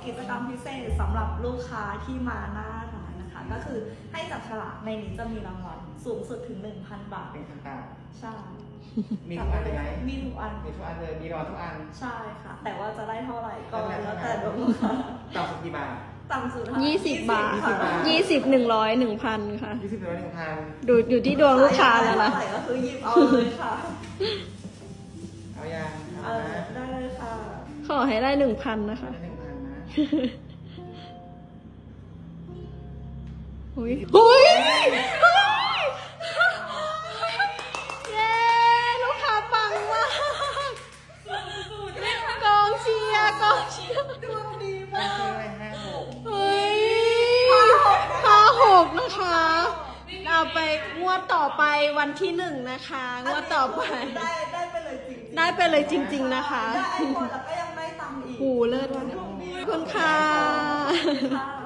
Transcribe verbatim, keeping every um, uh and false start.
กิจกรรมพิเศษสำหรับลูกค้าที่มาหน้าร้านนะคะก็คือให้จับฉลากในนี้จะมีรางวัลสูงสุดถึง หนึ่งพัน บาทหนึ่งพันบาทใช่มีทุกอันเลยไหมมีทุกอันมีทุกอันเลยมีรางวัลทุกอันใช่ค่ะแต่ว่าจะได้เท่าไหร่ก็แล้วแต่ดวงลูกค้าต่ำสุดกี่บาทต่ำสุดยี่สิบบาทยี่สิบหนึ่งร้อยหนึ่งพันค่ะยี่สิบหนึ่งร้อยหนึ่งพันดูอยู่ที่ดวงลูกค้าแล้วล่ะก็คือหยิบเอาเลยค่ะเอายังเออได้เลยค่ะขอให้ได้หนึ่งพันนะคะได้หนึ่งพันนะอุ้ยอุ้ยเย้ลูกค้าปังมากกองเชียร์กองเชียร์ดวงดีมากเลยห้าหกเฮ้ยห้าหกนะคะเอาไปงวดต่อไปวันที่หนึ่งนะคะงวดต่อไปได้ได้ไปเลยจริงได้ไปเลยจริงๆนะคะได้ไอโฟนแล้วก็ยังได้ตังค์อีกหูเลิศวันขอบคุณค่ะ